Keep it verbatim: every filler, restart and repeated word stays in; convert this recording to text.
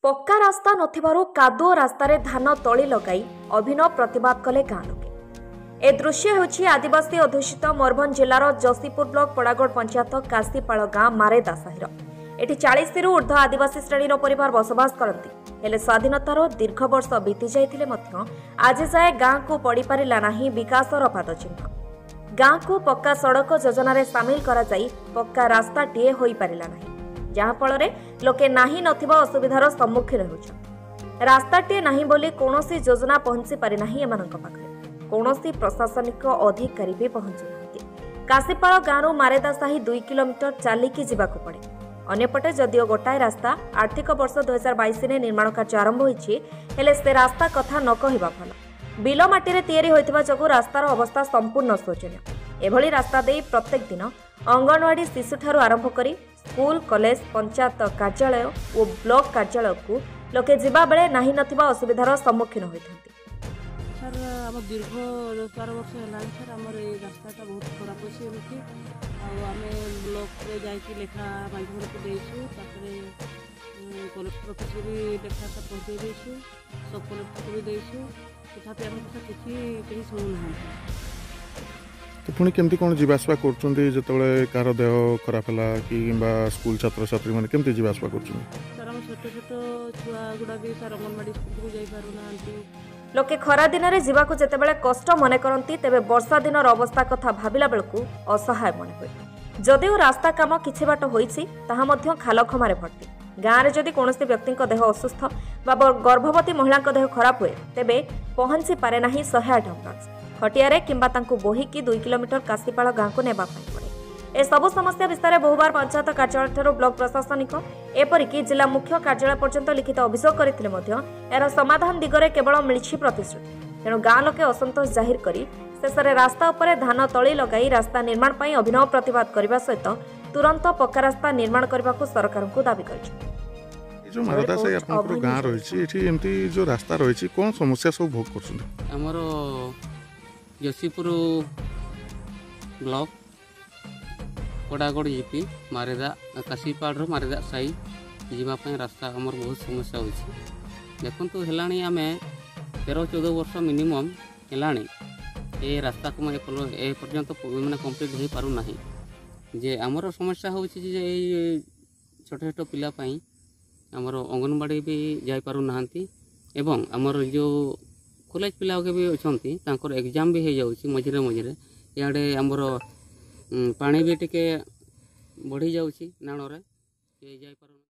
पक्का रास्ता नथिबारु कादुओ रास्तारे धान तली लगाई अभिनव प्रतिवाद कले गाँ लोके। ए दृश्य होछि आदिवासी अध्युषित मयूरभंज जिलार जसीपुर ब्लॉक पड़ागढ़ पंचायत काशीपाल गाँ मारेदा साहिर। एठी चालीस रु ऊर्ध्व आदिवासी श्रेणीर परिवार बसवास करती। हेले स्वाधीनतार दीर्घ वर्ष बीती जाइथिले मध्य आज जाए गाँ को पड़ी पारिला नाही विकासर पादचिह्न। गाँ को पक्का सड़क योजन सामिल करा जाई पक्का रास्ताटीए होई पारिला नाही, जहाँ फल लोके नाही नथिबा असुविधार सम्मुखीन होउछन। रास्ताटीए नाही बोली कोनोसी योजना पहुंची पारि नाही एमानक पाखरे कोनोसी प्रशासनिक अधिकारी भी पहुंची नाहांती। काशीपाल गाँव मारेदा साही दुई किलोमीटर चालिकी जिबाकु पड़े। अन्यपटे जदिओ गोटाए रास्ता आर्थिक वर्ष दुई हजार बाईस ने निर्माण कार्य आरंभ होइछि, हेले से रास्ता कथा न कहवा भल। बिल माटी तैयारी होइथिबा जगु रास्तार अवस्था संपूर्ण शोचनीय। एभली रास्ता देई प्रत्येक दिन अंगनवाड़ी शिशुठारु आरंभ करी स्कूल, कॉलेज, पंचायत कार्यालय और ब्लॉक कार्यालय को लोके जिबा बेले नाही नथिबा असुविधार सम्मुखीन होइथांती। सर आम दीर्घ दस बार वर्ष है सर आम रास्ता बहुत खराब अच्छे एमती आम ब्लॉक रे जाकि लेखा माध्यम को देसु कलेक्टर ऑफिस भी लेखा पहुँचे देसु सब कलेक्टर को भी देसु तथापि आम कथा किसी शुणुना। तो पुणी केमती कौन जीवासवा करते कार देह खराब है कि स्कूल छात्र छात्री मैंने केमती जीवासवा कर सर आम छोट छोट छुआ गुड़ा भी सर अंगनवाड़ी स्कूल को जाई पारुना। लोके खरा दिन में जीवाकु जेतेबेले कष्ट मने करंती तेबे वर्षा दिनर अवस्था कथा भाबिला बेलकु असहाय मने होय। जदिओ रास्ता काम किछि बाट होईछि ताहा मध्य खाल खमारे भर्ती। गाँव में जदि कौन व्यक्ति देह असुस्थ बा गर्भवती महिला देह खराब हुए तेबे पहुंची पारे नाही शहे आठ एम्बुलेंस खटियारे किंबा तांकु बोहिकी दुई किलोमीटर काशीपाल गाँ को नेबा पाई पड़े। ए सबु समस्या विषय बहुबार पंचायत कार्यालय ठारू ब्लॉक प्रशासनिक एपरिकी जिला मुख्य कार्यालय पर्यंत लिखित अभियोग करथिले मध्य एହାର समाधान दिगरे केवल मिलिछि प्रतिश्रुति। तेणु गाँ लोके असंतोष जाहिर करी शेषरे रास्ता उपरे धान तली लगाई रास्ता निर्माण पई अभिनव प्रतिवाद करबा सहित तुरंत पक्का रास्ता निर्माण करबाकू सरकार को दाबी करछि। जो मारेदा से आपनकर गाँ रहिछि एठी एमती जो रास्ता रहिछि कोन समस्या सब भोग करछन। हमरो जसीपुर ब्लॉक पड़ागढ़ जीपी मारेदा काशीपाल मारेदा साई जीवाई रास्ता आमर बहुत समस्या होती। देखु तो है आम तेरह चौदह वर्ष मिनिमम है ये रास्ता को ए पर्यंत मैंने कम्प्लीट हो पारना जे आमर समस्या हो छोट छोट पिलापाई आमर अंगनवाड़ी भी जाई पारुना एवं आमर जो कॉलेज पिला भी अच्छा एग्जाम भी हो जाऊँगी मझे मझे इे आमर पानी भी टिके बढ़ी जाऊँगी नाण रे।